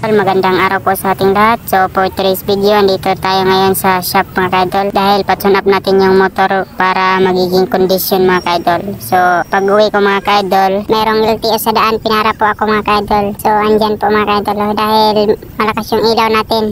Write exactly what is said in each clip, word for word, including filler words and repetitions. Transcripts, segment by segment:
Magandang araw po sa ating lahat. So for today's video, andito tayo ngayon sa shop mga kaidol dahil patune up natin yung motor para magiging kondisyon mga kaidol. So pag uwi ko mga kaidol, merong L T O sa daan, pinara po ako mga kaidol. So andyan po mga kaidol dahil malakas yung ilaw natin.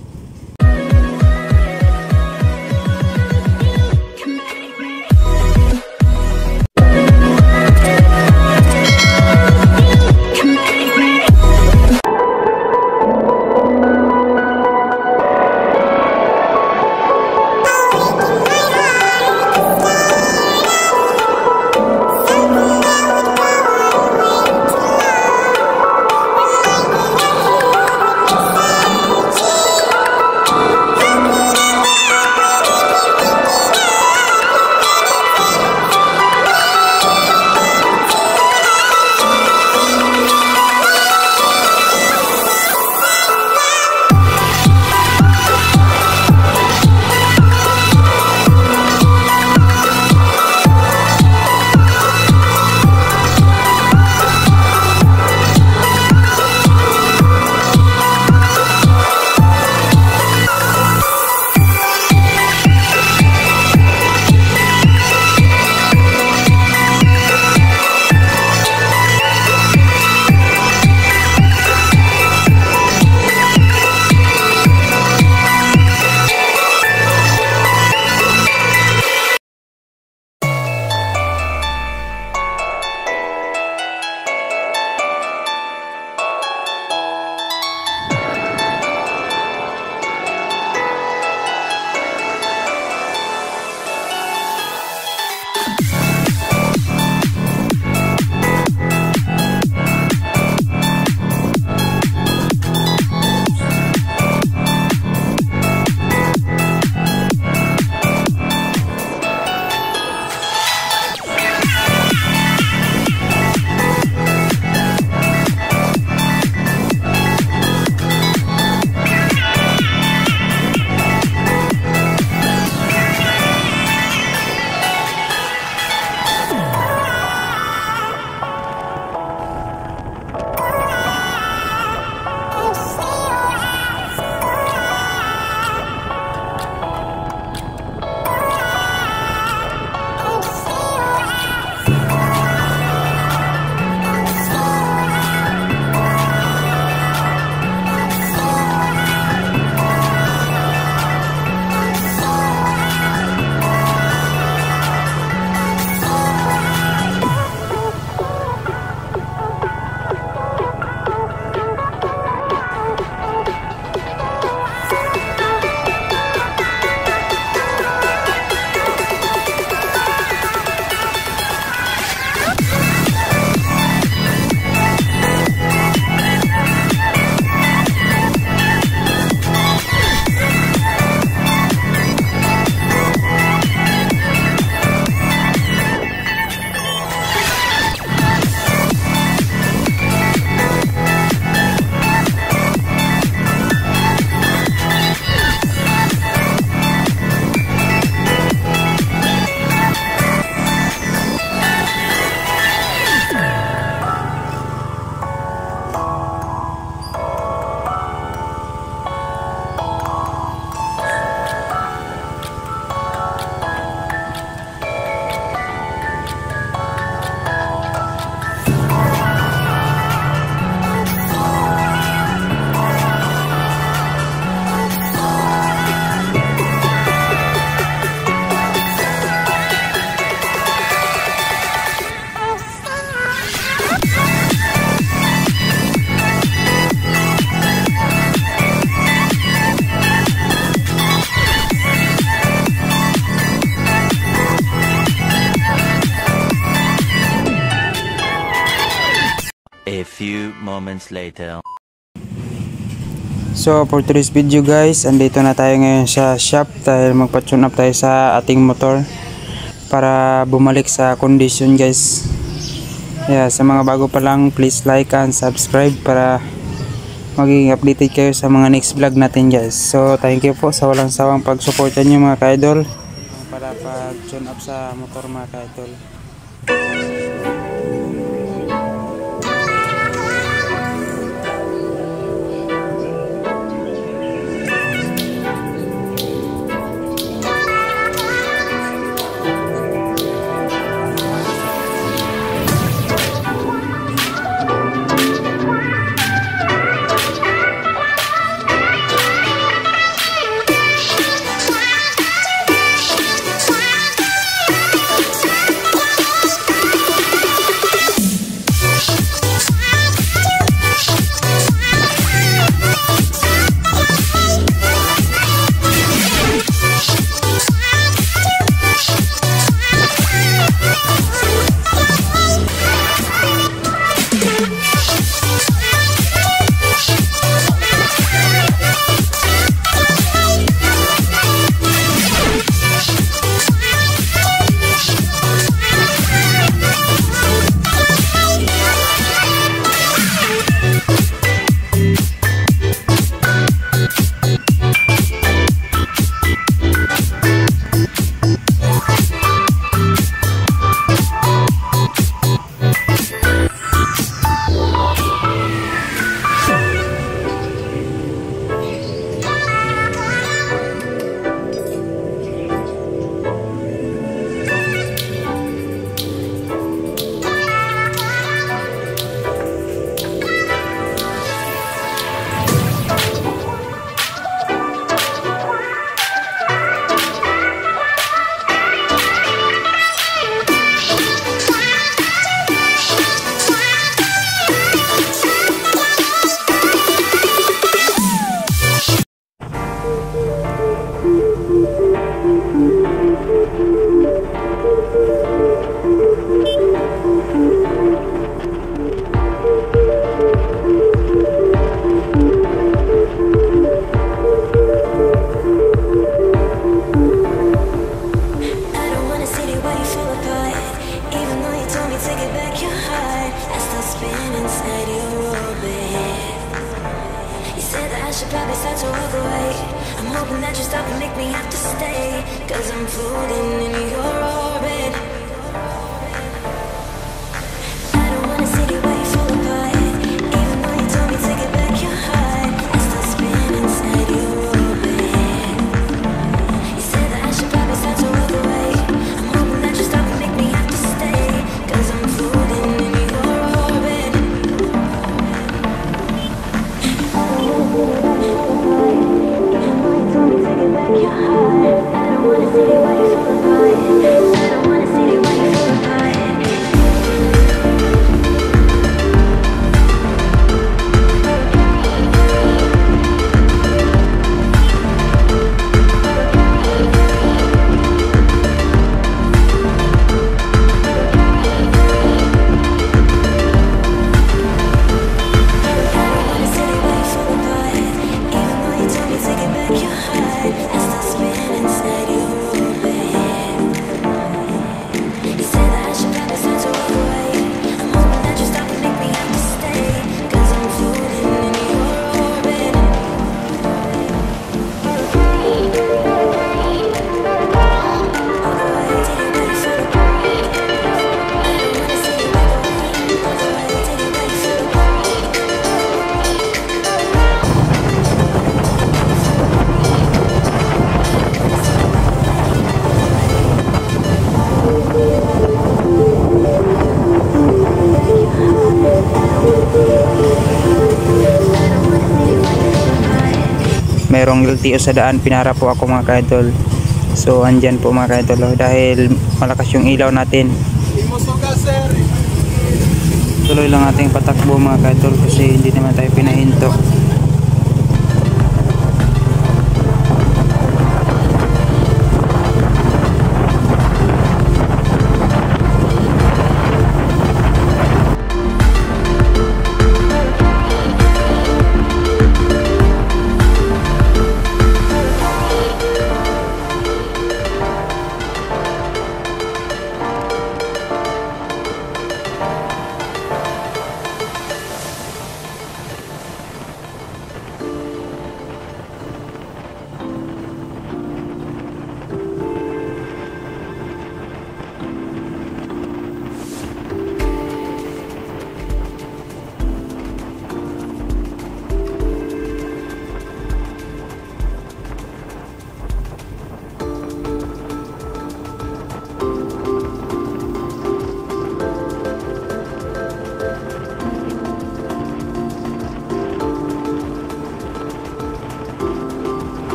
A few moments later. So for today's video guys, andito na tayo ngayon sa shop dahil magpa-tune up tayo sa ating motor para bumalik sa condition guys. Yeah, sa mga bago pa lang, please like and subscribe para maging updated kayo sa mga next vlog natin guys. So thank you po sa walang sawang pagsuporta nyo mga ka-idol para pag-tune up sa motor mga ka-idol. should probably start to walk away. I'm hoping that you stop and make me have to stay, cause I'm floating in your orbit. I don't wanna see the way you fall apart, even though you told me to get back your heart. I still spin inside your orbit. You said that I should probably start to walk away. I'm hoping that you stop and make me have to stay, cause I'm floating in your orbit. Merong L T O sa daan, pinara po ako mga ka-idol. So andyan po mga ka-idol, oh, dahil malakas yung ilaw natin. Tuloy lang ating patakbo mga ka-idol kasi hindi naman tayo pinahinto.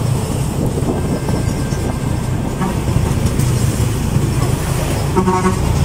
Thank you.